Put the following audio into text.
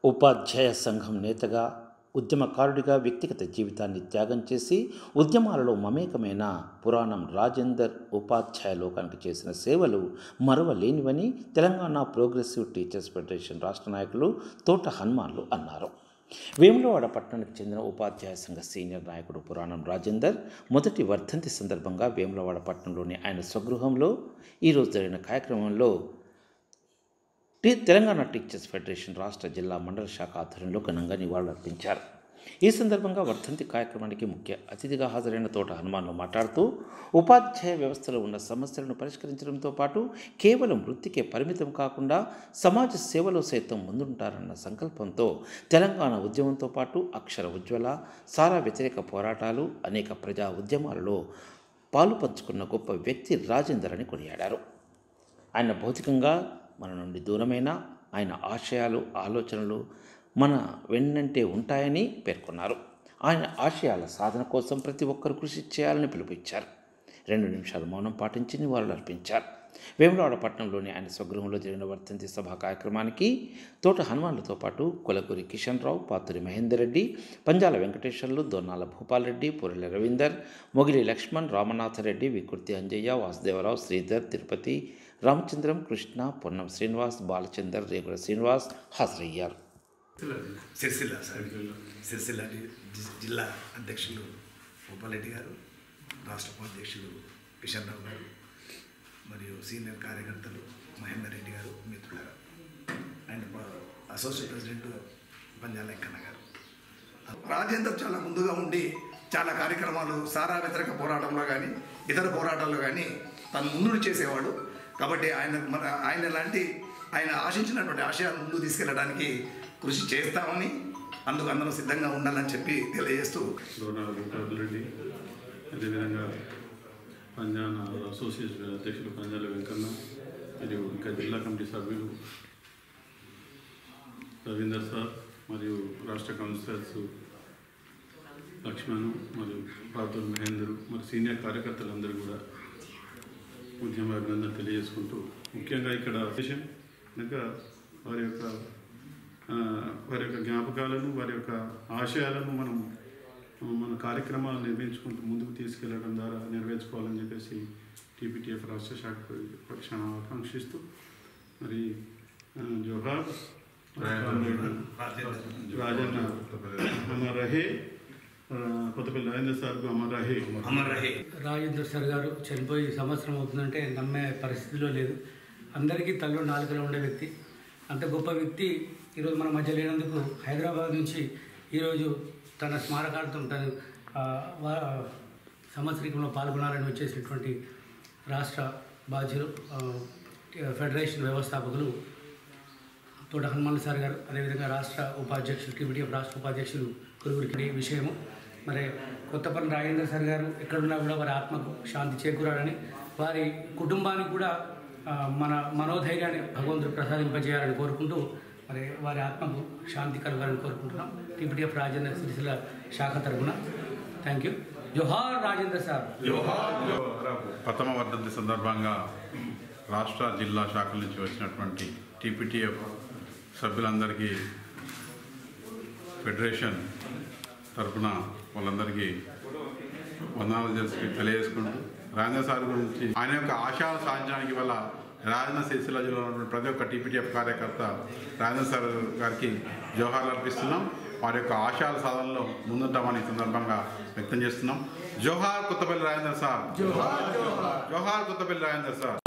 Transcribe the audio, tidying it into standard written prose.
ఉపాధ్యాయ సంఘం నేతగా, ఉద్యమకారుడిగా వ్యక్తిగత జీవితాన్ని త్యాగం చేసి ఉద్యమాలలో మమేకమైన పురాణం రాజేందర్ ఉపాధ్యాయ లోకానికి చేసిన సేవలు మరువలేనివని తెలంగాణ ప్రోగ్రెసివ్ టీచర్స్ ఫెడరేషన్ రాష్ట్ర నాయకులు తోట హనుమాన్లు అన్నారు. వేములవాడ పట్టణానికి చెందిన ఉపాధ్యాయ సంఘ సీనియర్ నాయకుడు పురాణం రాజేందర్ మొదటి వర్ధంతి సందర్భంగా వేములవాడ పట్టణంలోని ఆయన స్వగృహంలో ఈరోజు జరిగిన కార్యక్రమంలో తెలంగాణ టీచర్స్ ఫెడరేషన్ రాష్ట్ర జిల్లా మండల శాఖ ఆధ్వర్యంలో ఘనంగా నివాళులర్పించారు. ఈ సందర్భంగా వర్ధంతి కార్యక్రమానికి ముఖ్య అతిథిగా హాజరైన తోట హనుమాన్లు మాట్లాడుతూ ఉపాధ్యాయ వ్యవస్థలో ఉన్న సమస్యలను పరిష్కరించడంతో పాటు కేవలం వృత్తికే పరిమితం కాకుండా సమాజ సేవలో సైతం ముందుంటారన్న సంకల్పంతో తెలంగాణ ఉద్యమంతో పాటు అక్షర ఉజ్వల, సారా వ్యతిరేక పోరాటాలు, అనేక ప్రజా ఉద్యమాలలో పాలు పంచుకున్న గొప్ప వ్యక్తి రాజేందర్ అని కొనియాడారు. ఆయన భౌతికంగా మన నుండి దూరమైన ఆయన ఆశయాలు, ఆలోచనలు మన వెన్నంటే ఉంటాయని పేర్కొన్నారు. ఆయన ఆశయాల సాధన కోసం ప్రతి ఒక్కరు కృషి చేయాలని పిలుపునిచ్చారు. 2 నిమిషాలు మౌనం పాటించి నివాళులర్పించారు. వేములవాడ పట్టణంలోని ఆయన స్వగృహంలో జరిగిన వర్ధంతి సభా కార్యక్రమానికి తోట హనుమాన్లతో పాటు కొలగూరి కిషన్ రావు, పాతూరి మహేందర్ రెడ్డి, పంజాల వెంకటేశ్వర్లు, దొన్నాల భూపాల్ రెడ్డి, పూరెల రవీందర్, మొగిలి లక్ష్మణ్, రామనాథరెడ్డి, వికుర్తి అంజయ్య, వాసుదేవరావు, శ్రీధర్, తిరుపతి, రామచంద్రం, కృష్ణ, పొన్నం శ్రీనివాస్, బాలచందర్, రేగుల శ్రీనివాస్ హాజరయ్యారు. సిరిసిల్ల జిల్లా అధ్యక్షులు భూపాలరెడ్డి గారు, రాష్ట్ర ఉపాధ్యక్షులు కిషన్ రావు గారు, మరియు సీనియర్ కార్యకర్తలు మహేందర్ రెడ్డి గారు, మిత్రులారు, and associate president Panjala Venkanna గారు. రాజేందర్ చాలా ముందుగా ఉండి చాలా కార్యక్రమాలు సారా వ్యతిరేక పోరాటంలో కానీ ఇతర పోరాటాల్లో కానీ తను ముందు చేసేవాడు. కాబట్టి ఆయన లాంటి ఆయన ఆశించినటువంటి ఆశయాలు ముందుకు తీసుకెళ్ళడానికి కృషి చేస్తామని, అందుకు అందరూ సిద్ధంగా ఉండాలని చెప్పి తెలియజేస్తూ రెడ్డి, అదేవిధంగా పంజాన అసోసియేషన్ అధ్యక్షులు పంజాల వెంకన్న, మరియు ఇంకా జిల్లా కమిటీ సభ్యులు రవీందర్ సార్, మరియు రాష్ట్ర కౌన్సిలర్స్ లక్ష్మణ్ మరియు పాతూరు మహేందర్, మరి సీనియర్ కార్యకర్తలందరూ కూడా ఉద్యమ అభినందన తెలియజేసుకుంటూ, ముఖ్యంగా ఇక్కడ విషయం కనుక వారి యొక్క జ్ఞాపకాలను, వారి యొక్క ఆశయాలను మన కార్యక్రమాలు నిర్వహించుకుంటూ ముందుకు తీసుకెళ్లడం ద్వారా నెరవేర్చుకోవాలని చెప్పేసి టీపీటీఎఫ్ రాష్ట్ర శాఖ పక్షాన ఆకాంక్షిస్తూ, మరి జోహార్ రాజన్న అమర్ రహే, కొత్తపల్లి రాజేందర్ సార్కు అమర్ రహే. రాజేందర్ సార్ గారు చనిపోయి సంవత్సరం అవుతుందంటే నమ్మే పరిస్థితిలో లేదు. అందరికీ తల్లో నాలుకలో ఉండే వ్యక్తి, అంత గొప్ప వ్యక్తి ఈరోజు మన మధ్య లేనందుకు హైదరాబాద్ నుంచి ఈరోజు తన స్మారకార్థం తను సంవత్సరికంలో పాల్గొనాలని వచ్చేసినటువంటి రాష్ట్ర బాధ్యులు, ఫెడరేషన్ వ్యవస్థాపకులు తోట హనుమాన్ సార్ గారు, అదేవిధంగా రాష్ట్ర ఉపాధ్యక్షులు, టీపీటీఎఫ్ రాష్ట్ర ఉపాధ్యక్షులు కొలుగురికి విషయము. మరి కొత్తపల్లి రాజేందర్ సార్ గారు ఎక్కడున్నా కూడా వారి ఆత్మకు శాంతి చేకూరాలని, వారి కుటుంబానికి కూడా మన మనోధైర్యాన్ని భగవంతుడు ప్రసాదింపజేయాలని కోరుకుంటూ, మరి వారి ఆత్మకు శాంతి కలగాలని కోరుకుంటున్నాం. టీపీటీఎఫ్ రాజేందర్ సిరిసిల్ల శాఖ తరఫున థ్యాంక్ యూ. జోహార్ రాజేందర్ సార్. ప్రథమ వర్ధంతి సందర్భంగా రాష్ట్ర జిల్లా శాఖల నుంచి వచ్చినటువంటి టీపీటీఎఫ్ సభ్యులందరికీ ఫెడరేషన్ తరఫున వాళ్ళందరికీ వందనాలు తెలియజేసుకుంటూ, రాజేంద్ర సార్ గురించి ఆయన యొక్క ఆశయాలు సాధించడానికి వల్ల రాజన్న సిరిసిల్ల జిల్లాలో ఉన్నటువంటి ప్రతి ఒక్క టీపీటీఎఫ్ కార్యకర్త రాజేంద్ర సార్ గారికి జోహార్లు అర్పిస్తున్నాం. వారి యొక్క ఆశయాల సాధనలో ముందుంటామని ఈ సందర్భంగా వ్యక్తం చేస్తున్నాం. జోహార్ కొత్తపల్లి రాజేందర్ సార్, జోహార్ కొత్తపల్లి రాజేందర్ సార్.